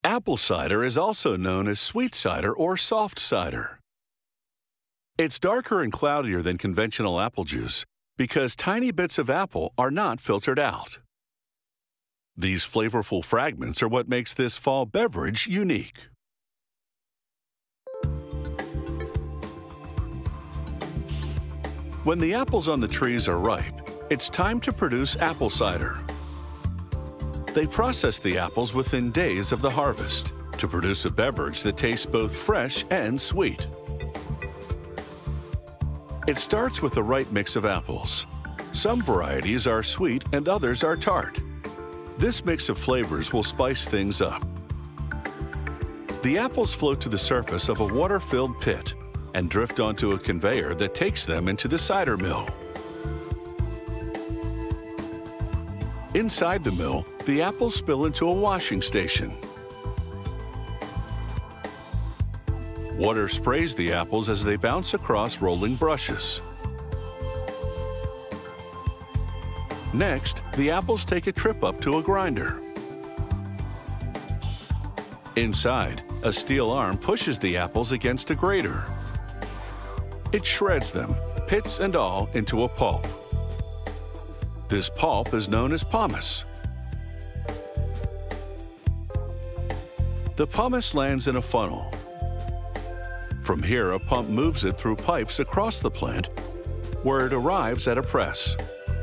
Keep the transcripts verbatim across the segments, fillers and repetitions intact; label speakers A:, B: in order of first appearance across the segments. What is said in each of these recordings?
A: Apple cider is also known as sweet cider or soft cider. It's darker and cloudier than conventional apple juice because tiny bits of apple are not filtered out. These flavorful fragments are what makes this fall beverage unique. When the apples on the trees are ripe, it's time to produce apple cider. They process the apples within days of the harvest to produce a beverage that tastes both fresh and sweet. It starts with the right mix of apples. Some varieties are sweet and others are tart. This mix of flavors will spice things up. The apples float to the surface of a water-filled pit and drift onto a conveyor that takes them into the cider mill. Inside the mill, the apples spill into a washing station. Water sprays the apples as they bounce across rolling brushes. Next, the apples take a trip up to a grinder. Inside, a steel arm pushes the apples against a grater. It shreds them, pits and all, into a pulp. This pulp is known as pomace. The pomace lands in a funnel. From here, a pump moves it through pipes across the plant, where it arrives at a press.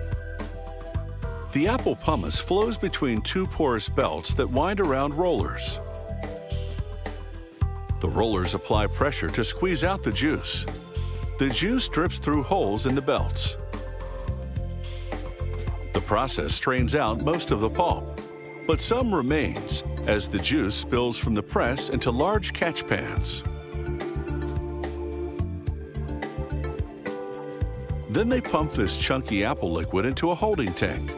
A: The apple pomace flows between two porous belts that wind around rollers. The rollers apply pressure to squeeze out the juice. The juice drips through holes in the belts. The process strains out most of the pulp, but some remains as the juice spills from the press into large catch pans. Then they pump this chunky apple liquid into a holding tank.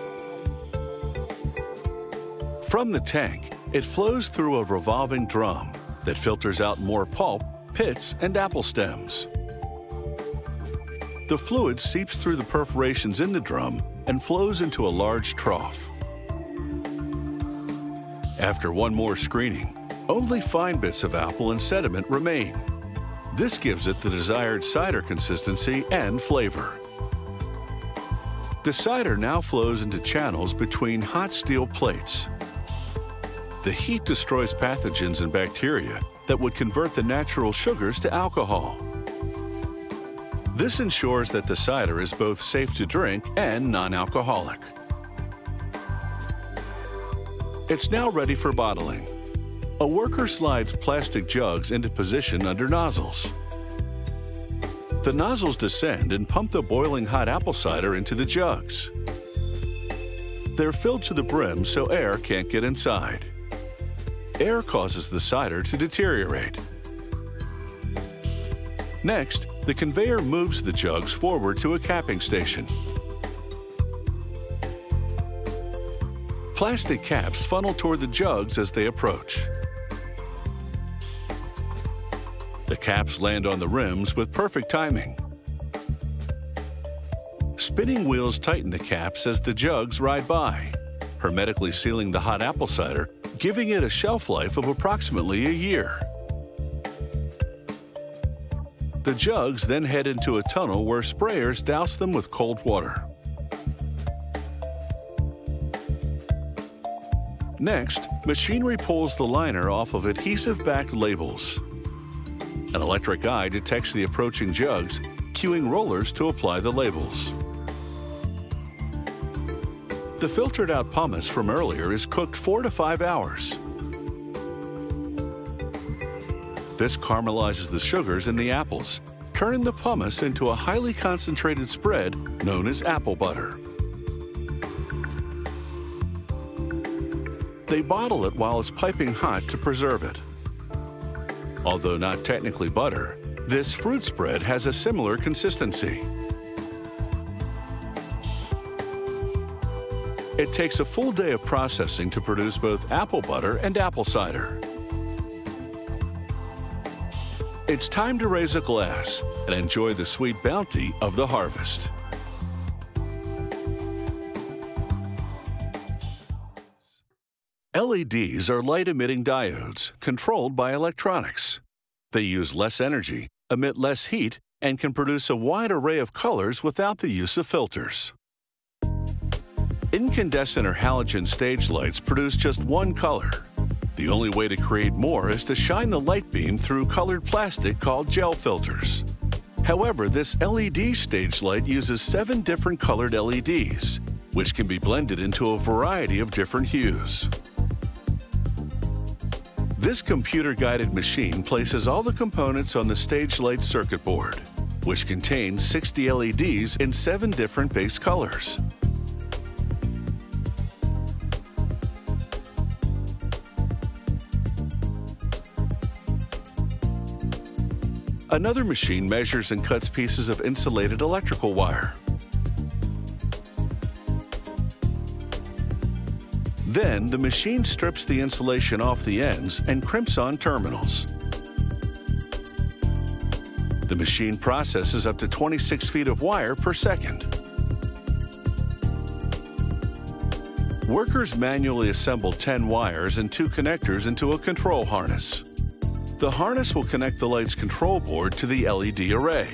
A: From the tank, it flows through a revolving drum that filters out more pulp, pits, and apple stems. The fluid seeps through the perforations in the drum and flows into a large trough. After one more screening, only fine bits of apple and sediment remain. This gives it the desired cider consistency and flavor. The cider now flows into channels between hot steel plates. The heat destroys pathogens and bacteria that would convert the natural sugars to alcohol. This ensures that the cider is both safe to drink and non-alcoholic. It's now ready for bottling. A worker slides plastic jugs into position under nozzles. The nozzles descend and pump the boiling hot apple cider into the jugs. They're filled to the brim so air can't get inside. Air causes the cider to deteriorate. Next, the conveyor moves the jugs forward to a capping station. Plastic caps funnel toward the jugs as they approach. The caps land on the rims with perfect timing. Spinning wheels tighten the caps as the jugs ride by, hermetically sealing the hot apple cider, giving it a shelf life of approximately a year. The jugs then head into a tunnel where sprayers douse them with cold water. Next, machinery pulls the liner off of adhesive-backed labels. An electric eye detects the approaching jugs, cueing rollers to apply the labels. The filtered-out pomace from earlier is cooked four to five hours. This caramelizes the sugars in the apples, turning the pomace into a highly concentrated spread known as apple butter. They bottle it while it's piping hot to preserve it. Although not technically butter, this fruit spread has a similar consistency. It takes a full day of processing to produce both apple butter and apple cider. It's time to raise a glass and enjoy the sweet bounty of the harvest. L E Ds are light-emitting diodes controlled by electronics. They use less energy, emit less heat, and can produce a wide array of colors without the use of filters. Incandescent or halogen stage lights produce just one color. The only way to create more is to shine the light beam through colored plastic called gel filters. However, this L E D stage light uses seven different colored L E Ds, which can be blended into a variety of different hues. This computer-guided machine places all the components on the stage light circuit board, which contains sixty L E Ds in seven different base colors. Another machine measures and cuts pieces of insulated electrical wire. Then, the machine strips the insulation off the ends and crimps on terminals. The machine processes up to twenty-six feet of wire per second. Workers manually assemble ten wires and two connectors into a control harness. The harness will connect the light's control board to the L E D array.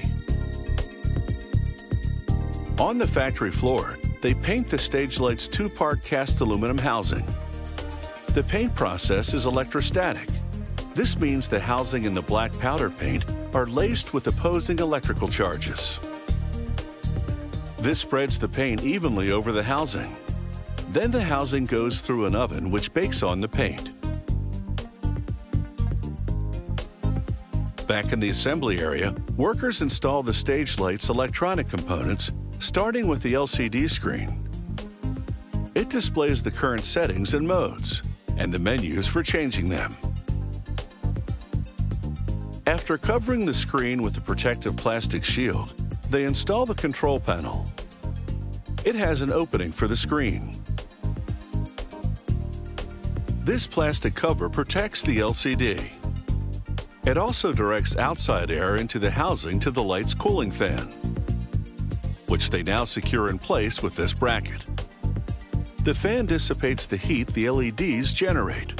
A: On the factory floor, they paint the stage light's two-part cast aluminum housing. The paint process is electrostatic. This means the housing and the black powder paint are laced with opposing electrical charges. This spreads the paint evenly over the housing. Then the housing goes through an oven which bakes on the paint. Back in the assembly area, workers install the stage light's electronic components, starting with the L C D screen. It displays the current settings and modes, and the menus for changing them. After covering the screen with a protective plastic shield, they install the control panel. It has an opening for the screen. This plastic cover protects the L C D. It also directs outside air into the housing to the light's cooling fan, which they now secure in place with this bracket. The fan dissipates the heat the L E Ds generate.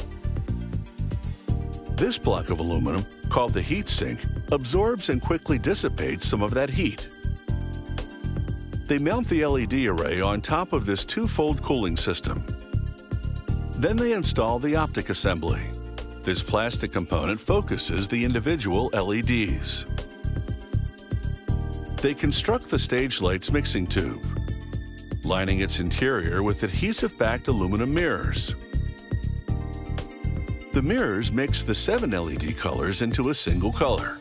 A: This block of aluminum, called the heat sink, absorbs and quickly dissipates some of that heat. They mount the L E D array on top of this two-fold cooling system. Then they install the optic assembly. This plastic component focuses the individual L E Ds. They construct the stage light's mixing tube, lining its interior with adhesive-backed aluminum mirrors. The mirrors mix the seven L E D colors into a single color.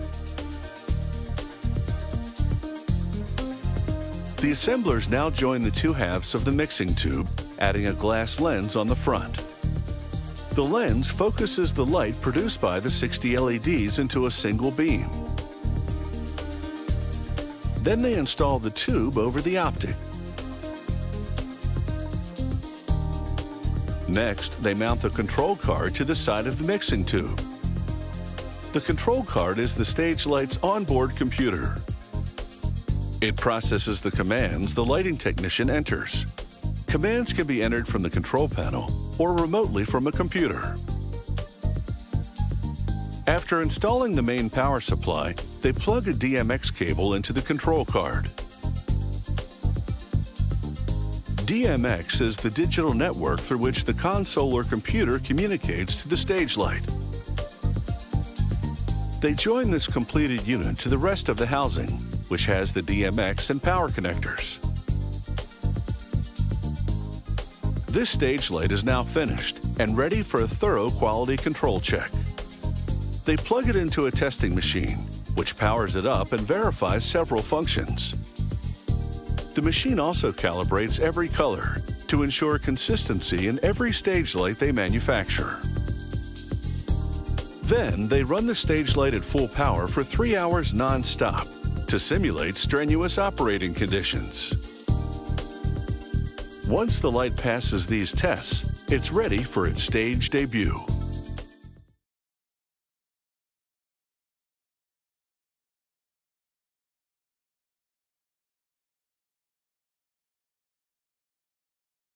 A: The assemblers now join the two halves of the mixing tube, adding a glass lens on the front. The lens focuses the light produced by the sixty L E Ds into a single beam. Then they install the tube over the optic. Next, they mount the control card to the side of the mixing tube. The control card is the stage light's onboard computer. It processes the commands the lighting technician enters. Commands can be entered from the control panel or remotely from a computer. After installing the main power supply, they plug a D M X cable into the control card. D M X is the digital network through which the console or computer communicates to the stage light. They join this completed unit to the rest of the housing, which has the D M X and power connectors. This stage light is now finished and ready for a thorough quality control check. They plug it into a testing machine, which powers it up and verifies several functions. The machine also calibrates every color to ensure consistency in every stage light they manufacture. Then they run the stage light at full power for three hours non-stop to simulate strenuous operating conditions. Once the light passes these tests, it's ready for its stage debut.